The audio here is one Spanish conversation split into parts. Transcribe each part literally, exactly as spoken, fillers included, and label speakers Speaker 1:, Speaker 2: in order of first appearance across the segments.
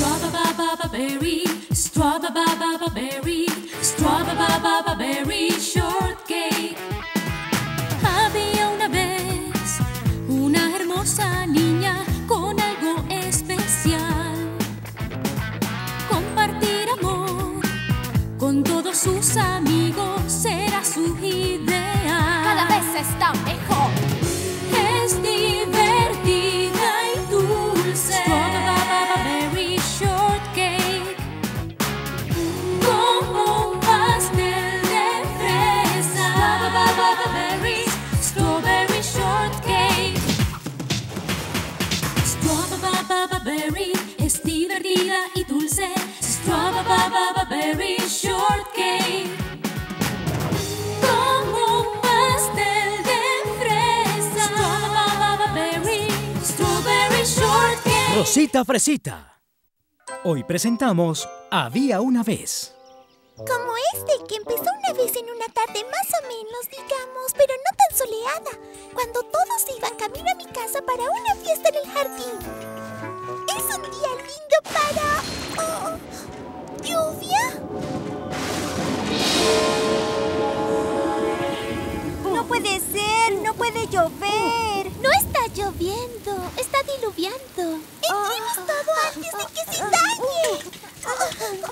Speaker 1: Strawberry, strawberry, strawberry shortcake. Había una vez una hermosa niña con algo especial. Compartir amor con todos sus amigos era su ideal.
Speaker 2: Cada vez está mejor.
Speaker 1: Es divertida y dulce. Strawberry shortcake. Como un pastel de fresa. Strawberry, strawberry shortcake. Strawberry es divertida y dulce. Strawberry shortcake. Como un pastel de fresa. Strawberry, strawberry shortcake.
Speaker 3: Rosita Fresita. Hoy presentamos Había una vez.
Speaker 4: Como este, que empezó una vez en una tarde más o menos, digamos, pero no tan soleada, cuando todos iban camino a mi casa para una fiesta en el jardín. Es un día lindo para... Oh, ¿lluvia?
Speaker 5: No puede ser, no puede llover.
Speaker 4: No está lloviendo, está diluviando. Entremos todo antes de que se dañe.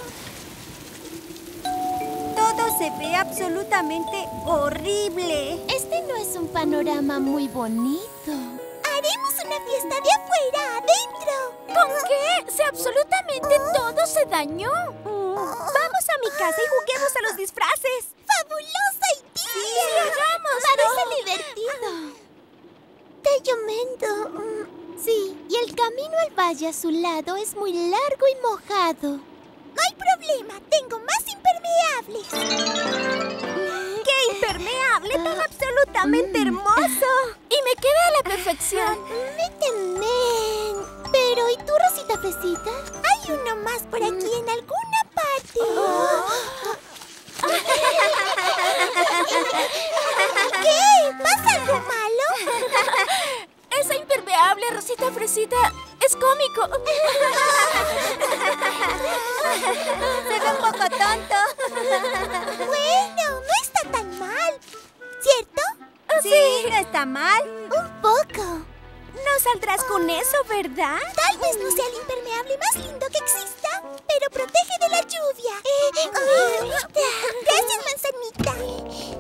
Speaker 5: Todo se ve absolutamente horrible.
Speaker 4: Este no es un panorama muy bonito. Haremos una fiesta de afuera, adentro.
Speaker 2: ¿Con qué? Si absolutamente todo se dañó.
Speaker 5: Vamos a mi casa y juguemos a los disfraces.
Speaker 4: ¡Fabulosa idea!
Speaker 5: Sí, hagamos.
Speaker 4: Parece divertido. Está lloviendo. Sí, y el camino al valle a su lado es muy largo y mojado. No hay problema, tengo más impermeables.
Speaker 5: ¡Qué impermeable! ¡Tan absolutamente hermoso!
Speaker 2: Y me queda a la perfección.
Speaker 4: Me temen. Pero, ¿y tú, Rosita Fresita? Hay uno más por aquí en alguna parte. ¿Qué? ¿Pasa algo malo?
Speaker 2: Ese impermeable, Rosita Fresita, es cómico.
Speaker 5: Se ve un poco tonto.
Speaker 4: Bueno, no está tan mal, ¿cierto?
Speaker 5: Sí, no está mal.
Speaker 4: Un poco.
Speaker 5: No saldrás con eso, ¿verdad?
Speaker 4: Tal vez no sea el impermeable más lindo que exista, pero protege de la lluvia. Eh, oh, gracias, manzanita.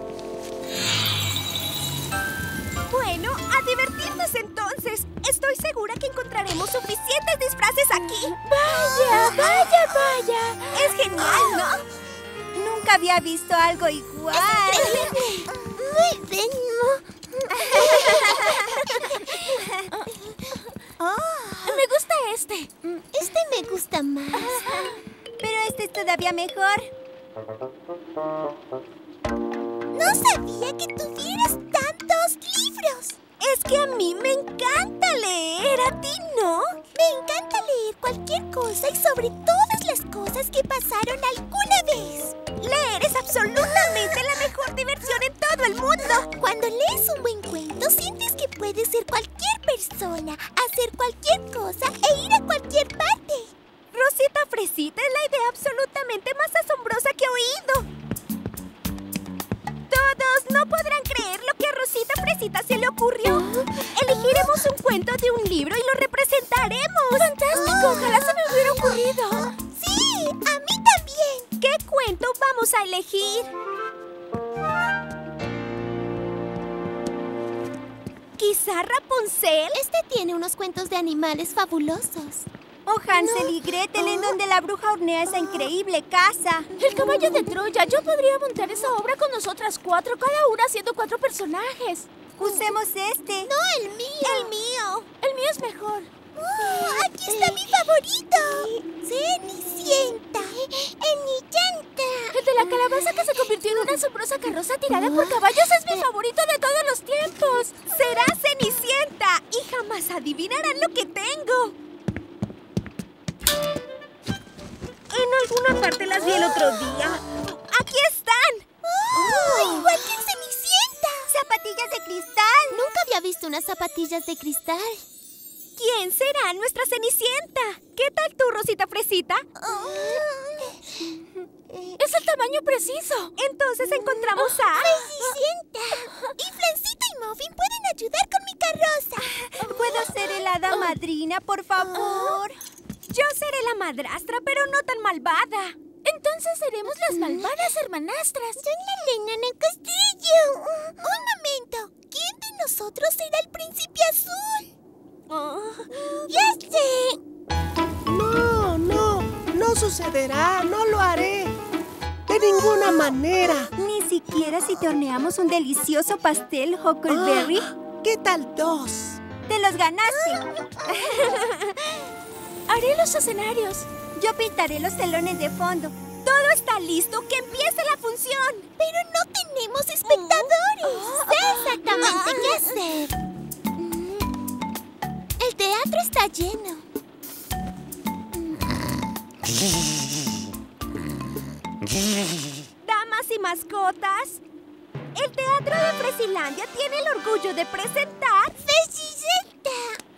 Speaker 5: Bueno, a divertirnos entonces. Estoy segura que encontraremos suficientes disfraces aquí.
Speaker 2: Vaya, vaya, vaya.
Speaker 5: Es genial, ¿no? Nunca había visto algo igual.
Speaker 4: Muy bien.
Speaker 5: Oh,
Speaker 2: Me gusta este.
Speaker 4: Este me gusta más.
Speaker 5: pero este es todavía mejor.
Speaker 4: No sabía que tuvieras tantos libros.
Speaker 5: Es que a mí me encanta leer, ¿a ti no?
Speaker 4: Me encanta leer cualquier cosa y sobre todas las cosas que pasaron alguna vez.
Speaker 5: Leer es absolutamente la mejor diversión en todo el mundo.
Speaker 4: Cuando lees un buen cuento, sientes que puedes ser cualquier persona, hacer cualquier cosa e ir a cualquier parte.
Speaker 5: Rosita Fresita es la idea absolutamente más asombrosa que he oído. Todos no podrán creer lo que a Rosita Fresita se le ocurrió. Elegiremos un cuento de un libro y lo representaremos.
Speaker 2: ¡Fantástico! Ojalá se me hubiera ocurrido.
Speaker 4: Sí, a mí también.
Speaker 5: ¿Qué cuento vamos a elegir? ¿Quizá Rapunzel?
Speaker 4: Este tiene unos cuentos de animales fabulosos.
Speaker 5: ¿O Hansel y Gretel, en donde la bruja hornea esa increíble casa?
Speaker 2: El caballo de Troya. Yo podría montar esa obra con nosotras cuatro, cada una haciendo cuatro personajes.
Speaker 5: Usemos este.
Speaker 4: No, el mío.
Speaker 5: El mío.
Speaker 2: El mío es mejor.
Speaker 4: Oh, aquí está mi favorito. Cenicienta. Cenicienta.
Speaker 2: El de la calabaza que se convirtió en una asombrosa carroza tirada por caballos es mi favorito de todos los tiempos.
Speaker 5: Será Cenicienta y jamás adivinarán lo que tengo. En alguna parte las vi el otro día. ¡Aquí están!
Speaker 4: ¡Oh! ¡Igual que en Cenicienta!
Speaker 5: ¡Zapatillas de cristal!
Speaker 4: Nunca había visto unas zapatillas de cristal.
Speaker 5: ¿Quién será nuestra Cenicienta? ¿Qué tal tú, Rosita Fresita?
Speaker 2: ¡Es el tamaño preciso!
Speaker 5: Entonces encontramos a...
Speaker 4: ¡Cenicienta! Y Flancito y Muffin pueden ayudar con mi carroza.
Speaker 5: ¿Puedo ser el hada madrina, por favor? Yo seré la madrastra, pero no tan malvada.
Speaker 2: Entonces seremos las malvadas hermanastras.
Speaker 4: Soy la reina en el castillo. Un momento. ¿Quién de nosotros será el príncipe azul?
Speaker 5: Oh.
Speaker 4: ¡Ya sé!
Speaker 6: No, no, no sucederá, no lo haré. De ninguna manera.
Speaker 5: Ni siquiera si te horneamos un delicioso pastel Huckleberry.
Speaker 6: Ah, ¿qué tal dos?
Speaker 5: ¡Te los ganaste!
Speaker 2: Haré los escenarios.
Speaker 5: Yo pintaré los telones de fondo. ¡Todo está listo! ¡Que empiece la función!
Speaker 4: Pero no tenemos espectadores. Sé exactamente qué hacer. El teatro está lleno.
Speaker 5: Damas y mascotas, el Teatro de Fresilandia tiene el orgullo de presentar...
Speaker 4: ¡Cenicienta!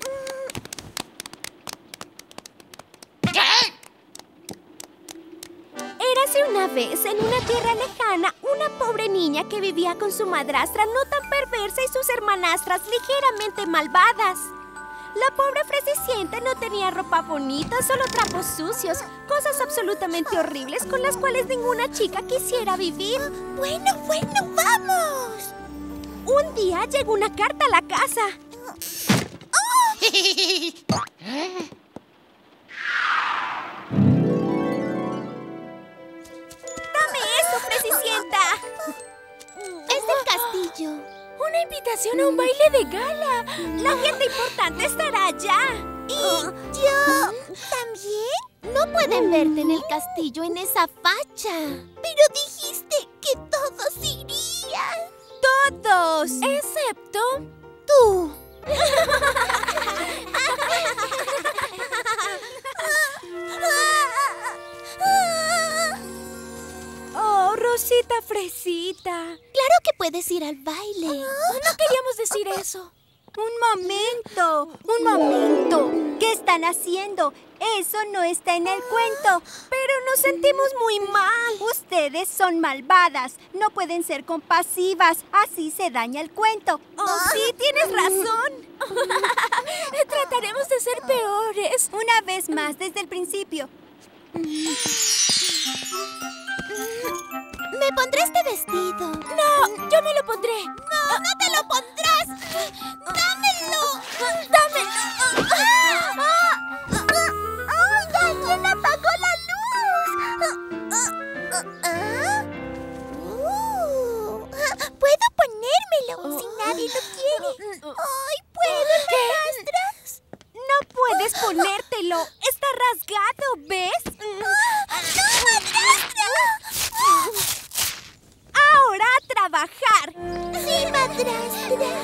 Speaker 5: Érase una vez, en una tierra lejana, una pobre niña que vivía con su madrastra no tan perversa y sus hermanastras ligeramente malvadas. La pobre Fresicienta no tenía ropa bonita, solo trapos sucios, cosas absolutamente horribles con las cuales ninguna chica quisiera vivir.
Speaker 4: Bueno, bueno, vamos.
Speaker 5: Un día llegó una carta a la casa.
Speaker 4: ¡Oh!
Speaker 5: ¡Dame eso, Fresicienta!
Speaker 4: Es del castillo.
Speaker 2: ¡Una invitación a un baile de gala!
Speaker 5: La gente importante estará allá.
Speaker 4: ¿Y yo también? No pueden verte en el castillo en esa facha. Pero dijiste que todos irían.
Speaker 5: ¡Todos!
Speaker 2: Excepto...
Speaker 4: Tú.
Speaker 5: ¡Oh, Rosita Fresita!
Speaker 4: Claro que puedes ir al baile.
Speaker 2: No queríamos decir eso.
Speaker 5: ¡Un momento! ¡Un momento! ¿Qué están haciendo? Eso no está en el cuento. Pero nos sentimos muy mal. Ustedes son malvadas. No pueden ser compasivas. Así se daña el cuento. ¡Oh, sí! ¡Tienes razón!
Speaker 2: Trataremos de ser peores.
Speaker 5: Una vez más, desde el principio.
Speaker 4: Me pondré este vestido.
Speaker 2: No, yo me lo pondré.
Speaker 4: No, no te lo pondrás. ¡Dámelo!
Speaker 2: ¡Dámelo!
Speaker 4: ¡Oiga! ¿Quién apagó la luz? Uh, ¿Puedo ponérmelo si nadie lo quiere? ¡Ay, puedo, hermanastras!
Speaker 5: No puedes ponértelo. Está rasgado, ¿ves?
Speaker 4: ¡No, madrastra!
Speaker 5: ¡Ahora a trabajar!
Speaker 4: ¡Sí, madrastra!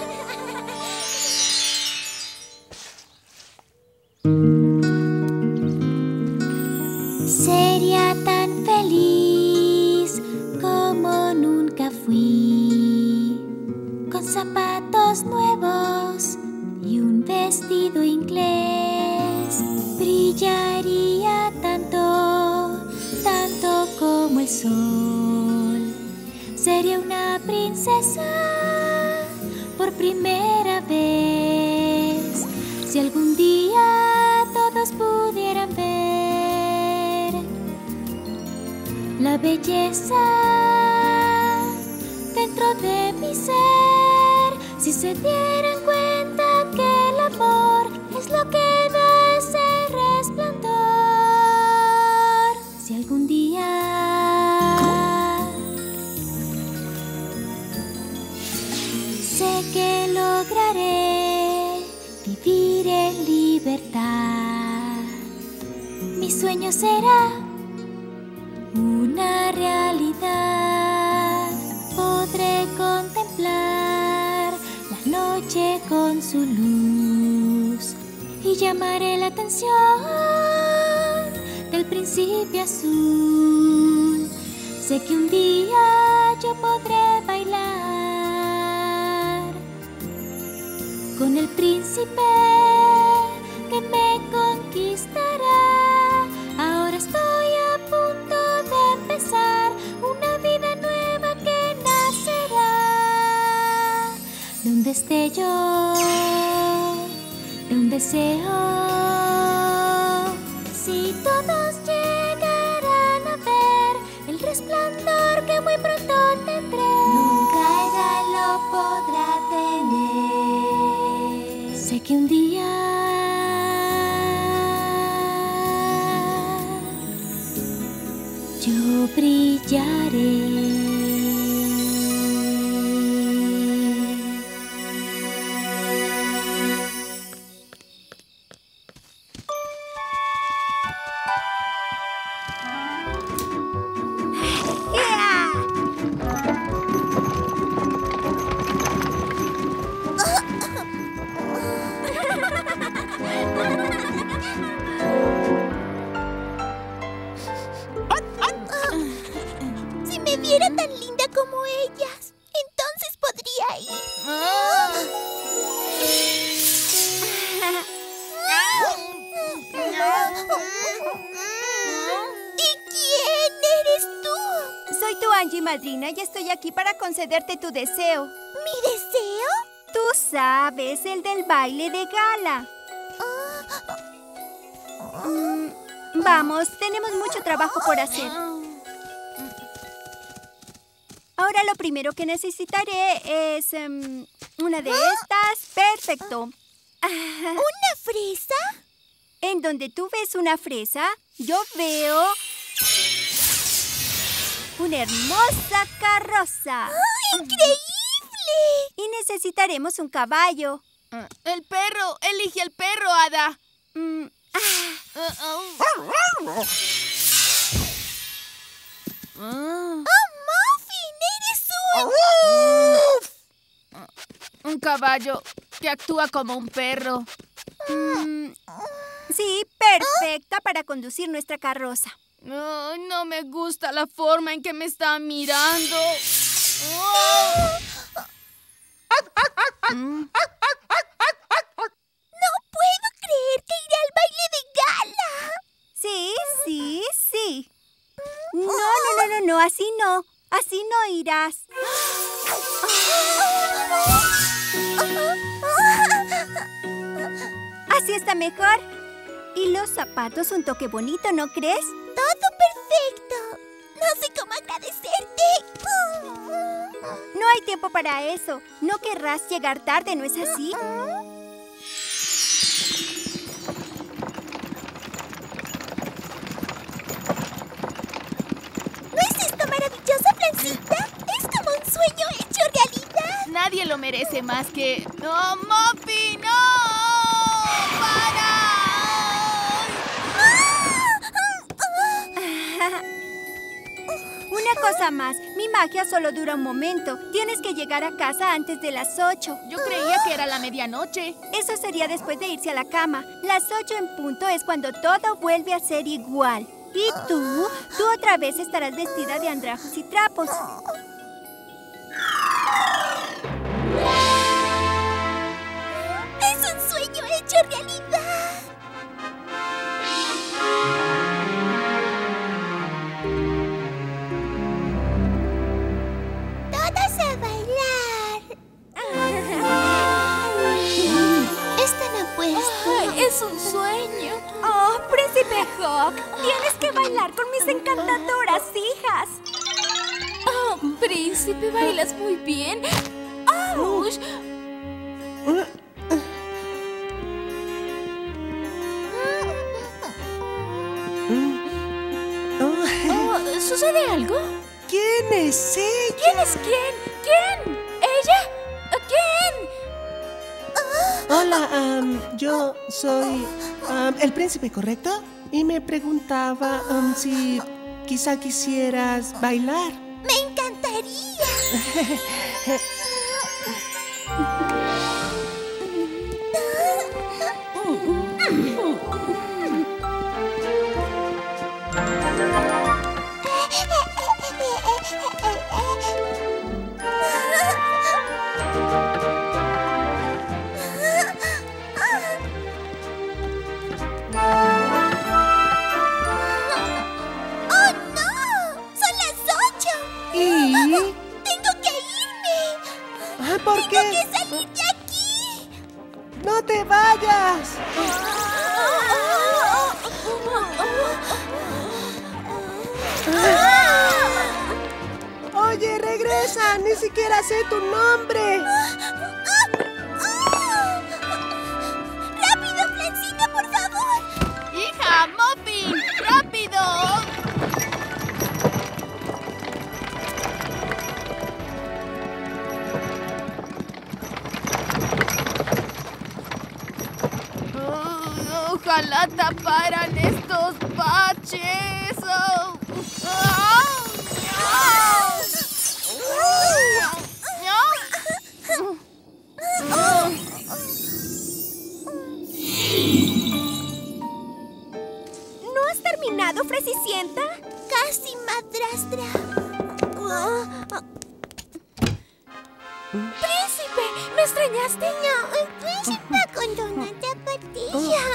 Speaker 4: Sería tan feliz como nunca fui, con zapatos nuevos y un vestido inglés. Brillaría tanto, tanto como el sol. Sería una princesa por primera vez. Si algún día todos pudieran ver la belleza dentro de mi ser, si se dieran cuenta que el amor es lo que da ese resplandor. Si algún día sé que lograré vivir en libertad, mi sueño será una realidad. Podré contemplar la noche con su luz y llamaré la atención del príncipe azul. Sé que un día yo podré bailar con el príncipe
Speaker 1: deseo. Si todos llegarán a ver el resplandor que muy pronto tendré, nunca ella lo podrá tener. Sé que un día yo brillaré.
Speaker 4: Si me viera tan linda como ellas, entonces podría ir. ¿Y quién eres tú?
Speaker 5: Soy tu Angie madrina y estoy aquí para concederte tu deseo.
Speaker 4: ¿Mi deseo?
Speaker 5: Tú sabes, el del baile de gala. Mm, vamos, tenemos mucho trabajo por hacer. Ahora lo primero que necesitaré es um, una de estas. Perfecto.
Speaker 4: ¿Una fresa?
Speaker 5: En donde tú ves una fresa, yo veo una hermosa carroza.
Speaker 4: ¡Oh, increíble!
Speaker 5: Y necesitaremos un caballo.
Speaker 2: El perro. Elige el perro, Hada.
Speaker 5: Mm, ah.
Speaker 4: ¡Oh, Muffin! ¡Eres un...
Speaker 2: Un caballo que actúa como un perro.
Speaker 5: Mm, sí, perfecta para conducir nuestra carroza.
Speaker 2: Ay, no me gusta la forma en que me está mirando.
Speaker 5: Mm.
Speaker 4: No puedo creer que iré al baile de gala.
Speaker 5: Sí, sí, sí. No, no, no, no, no, así no. Así no irás. Así está mejor. Y los zapatos, un toque bonito, ¿no crees?
Speaker 4: Todo perfecto. No sé cómo agradecerte.
Speaker 5: No hay tiempo para eso. No querrás llegar tarde, ¿no es así?
Speaker 4: ¿No es esto maravilloso, Francita? Es como un sueño hecho realidad.
Speaker 2: Nadie lo merece más que... ¡No, Muffin! ¡No! ¡Para!
Speaker 5: Una cosa más. Mi magia solo dura un momento. Tienes que llegar a casa antes de las ocho.
Speaker 2: Yo creía que era la medianoche.
Speaker 5: Eso sería después de irse a la cama. Las ocho en punto es cuando todo vuelve a ser igual. Y tú, tú otra vez estarás vestida de andrajos y trapos.
Speaker 4: Es un sueño hecho realidad. Todas a bailar. Están apuestos.
Speaker 1: Es un sueño.
Speaker 5: ¡Oh, Príncipe Hawk! Tienes que bailar con mis encantadoras hijas.
Speaker 1: Oh, príncipe, bailas muy bien. ¡Auch! Oh, ¿sucede algo?
Speaker 6: ¿Quién es ella?
Speaker 1: ¿Quién es quién? ¿Quién? ¿Ella? ¿Quién?
Speaker 6: Hola, am, yo soy am, el príncipe, ¿correcto? Y me preguntaba am, si quizá quisieras bailar.
Speaker 4: Me encantaría. ¡Oh, no! ¡Son las ocho!
Speaker 6: ¿Y?
Speaker 4: ¡Tengo que irme!
Speaker 6: ¡Ni siquiera sé tu nombre!
Speaker 4: ¡Rápido, Flancita, por favor!
Speaker 2: ¡Hija, Muffin! ¡Rápido! Oh, ojalá taparan estos baches. Oh. Oh. Oh.
Speaker 5: ¿No has terminado, Fresicienta?
Speaker 4: Casi, madrastra.
Speaker 2: ¡Príncipe! ¿Me extrañaste?
Speaker 4: No, el príncipe con una zapatilla.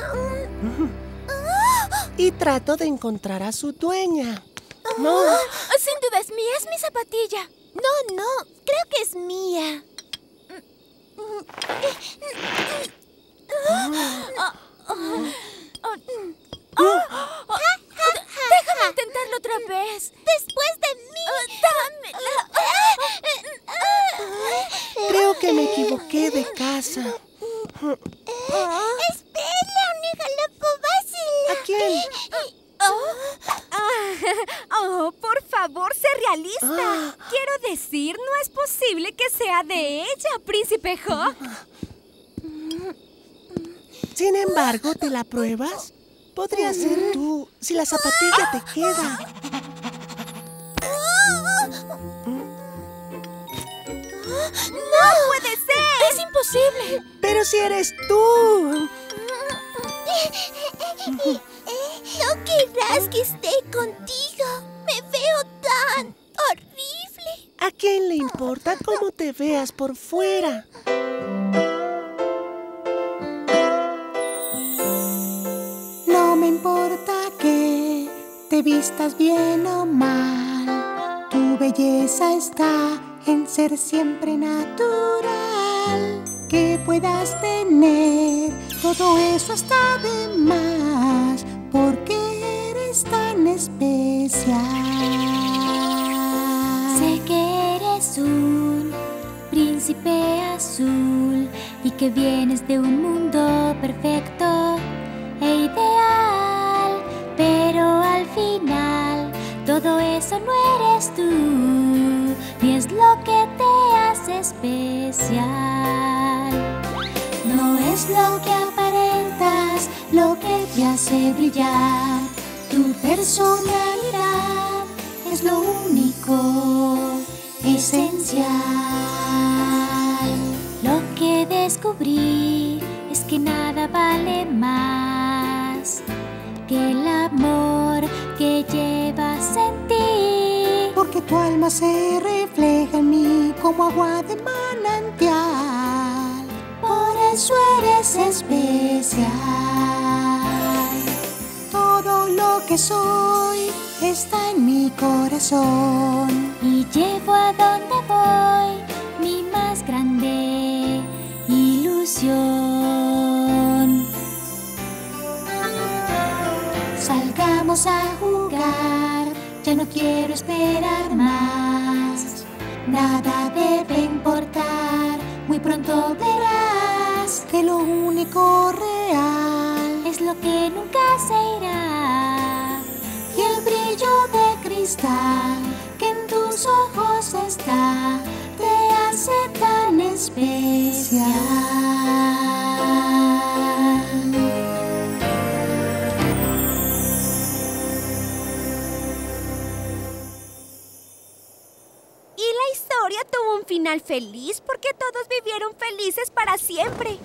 Speaker 6: Y trato de encontrar a su dueña. No.
Speaker 2: Sin duda es mía, es mi zapatilla.
Speaker 4: No, no, creo que es mía.
Speaker 2: Déjame intentarlo otra vez.
Speaker 4: Después de mí.
Speaker 2: Dámela.
Speaker 6: Creo que me equivoqué de casa.
Speaker 4: Espera,
Speaker 6: ¿A quién?
Speaker 5: Oh, por favor, sé realista.
Speaker 6: Ah.
Speaker 5: Quiero decir, no es posible que sea de ella, Príncipe Hawk.
Speaker 6: Sin embargo, ¿te la pruebas? Podría ser tú, si la zapatilla te queda.
Speaker 5: ¡No puede ser!
Speaker 2: ¡Es imposible!
Speaker 6: Pero si eres tú.
Speaker 4: No querrás que esté contigo. Me veo tan horrible.
Speaker 6: ¿A quién le importa cómo te veas por fuera?
Speaker 7: No me importa que te vistas bien o mal. Tu belleza está en ser siempre natural. Que puedas tener todo eso está de más, porque eres tan especial.
Speaker 1: Sé que eres un príncipe azul y que vienes de un mundo perfecto e ideal, pero al final todo eso no eres tú, ni es lo que te hace especial. No es lo que aparentas lo que te hace brillar. Tu personalidad es lo único esencial. Lo que descubrí es que nada vale más que el amor que llevas en ti.
Speaker 7: Porque tu alma se refleja en mí como agua de manantial.
Speaker 1: Por eso eres especial.
Speaker 7: Todo lo que soy está en mi corazón.
Speaker 1: Y llevo a donde voy mi más grande ilusión. Salgamos a jugar, ya no quiero esperar más. Nada debe importar, muy pronto verás
Speaker 7: Que lo único real
Speaker 1: es lo que nunca se irá. Y el brillo de cristal que en tus ojos está te hace tan especial.
Speaker 5: Y la historia tuvo un final feliz porque todos vivieron felices para siempre.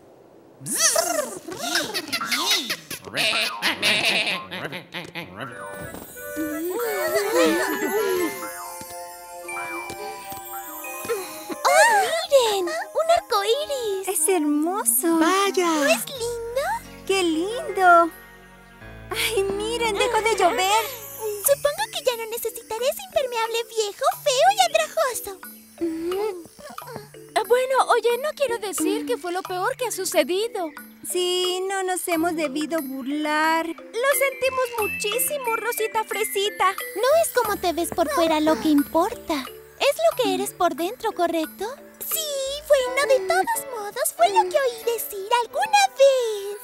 Speaker 4: ¡Miren! ¡Un arco iris!
Speaker 5: Es hermoso.
Speaker 6: ¡Vaya!
Speaker 4: ¿Es lindo?
Speaker 5: ¡Qué lindo! ¡Ay, miren! ¡Dejó de llover!
Speaker 4: Supongo que ya no necesitaré ese impermeable viejo, feo y andrajoso.
Speaker 2: Ah, Bueno, oye, no quiero decir que fue lo peor que ha sucedido.
Speaker 5: Sí, no nos hemos debido burlar. Lo sentimos muchísimo, Rosita Fresita.
Speaker 4: No es como te ves por fuera lo que importa. Es
Speaker 5: lo que eres por dentro, ¿correcto?
Speaker 4: Sí, bueno, de todos modos, fue lo que oí decir alguna vez.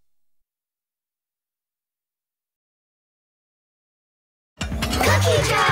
Speaker 1: Cookie Jar!